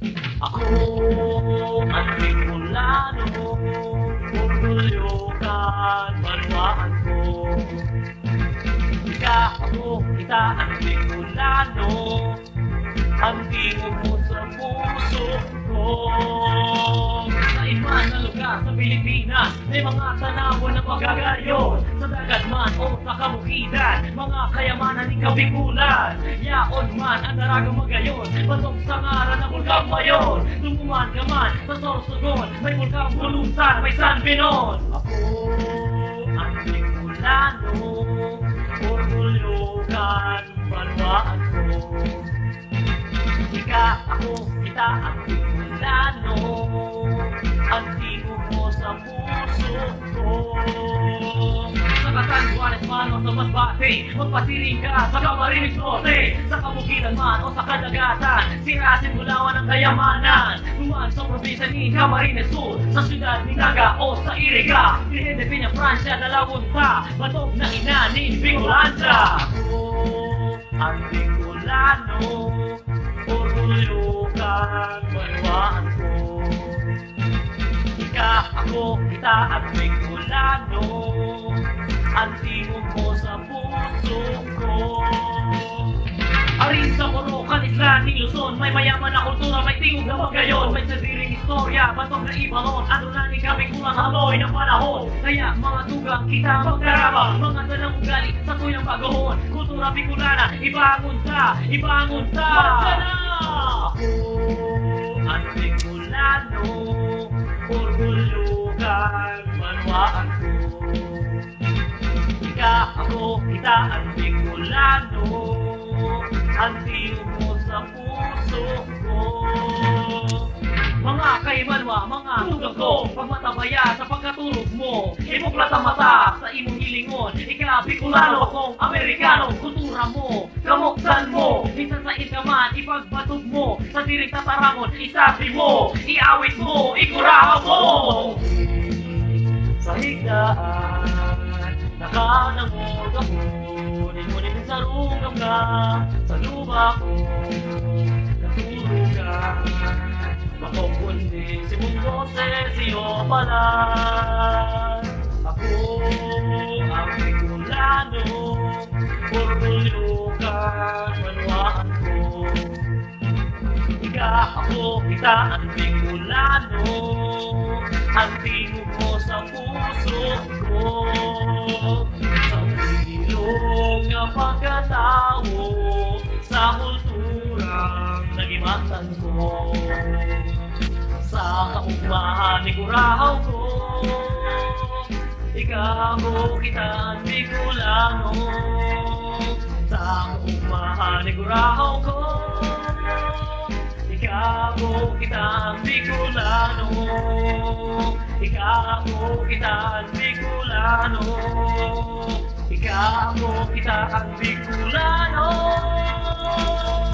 Ako ang Bicolano, orgulyo ka't banwaan ko. Ako, kita ang Bicolano, ang tingog mo sa puso ko. Sa iba na lugar sa Pilipinas, may mga tanawan na magagayon. Sa dagat man o sa kabukidan, mga kayamanan ni Kabikulan. Yaon man ang daragang magayon, batok sa ngaran ng Bulkang Mayon. Tumuman ka man sa Sorsogon, may Bulkang Bulutan, may San Pinon. Ako ang Bicolano, orgulyo ka't banwaan ko. Ako, kita ang Bicolano, ang tingog mo sa puso ko. Sa Catanduanes man o sa Masbate, magpasiling ka sa Camarines Norte. Sa kabukiran man o sa kadagatan, sirasin Bulawan ang kayamanan. Duman sa probinsya ni Camarines Sur, sa syudad ni Naga o sa Iriga, Virgen Peña, Francia, Dalagunta, batog na ina ni Bicolandia. Ako ang Bicolano, orgulyo ka't banwaan ko. Ako, kita ang Bicolano, ang tingog mo sa puso ko. Arin sa Borokan, Isla ni Luzon, may mayaman na kultura, may tingog na magayon, may sariling istorya, batong na ibalon, ano na ni kami kulang haloy ng panahon. Kaya mga tugang kita magdarama, mga dalang ugali sa tuyang pagahon. Kultura Bicolana, ibangon ta, ibangon ta. Ako ang Bicolano, orgulyo ka't banwaan ko. Ako, kita ang Bicolano, ang tingog mo sa puso ko. Mga kaimanwa, mga tugang ko, pagmatabaya sa pagkatulog mo, ipuklat ang mata sa imong hilingon. Ika Bicolano, akong Amerikano, kultura mo, kamuksan mo, minsan sa man, ipagbatog mo, sa diring tatarangon, isabi mo, iawit mo, ikurahaw mo. Sa higdaan, nakanangog ako, ninunin sa rungam ka, sa lupa ko, natulugan. Makukundi si Mundo Sesio Palan. Ako ang Bicolano, orgulyo ka't banwaan ko. Ako, kita ang Bicolano, ang tingog mo sa puso ko. Sa ilong na pagkatao, sa kulturang nagimatan ko. Sa kaugmahan ni Kurahaw ko, ikaw kita ang Bicolano. Sa kaugmahan ni Kurahaw ko, ikaw kita ang Bicolano. Ikaw kita ang Bicolano. Ikaw kita ang Bicolano.